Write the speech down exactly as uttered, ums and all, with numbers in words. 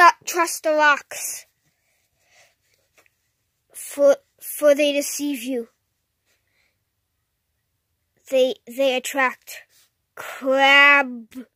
not trust the rocks, for for they deceive you. They they attract crab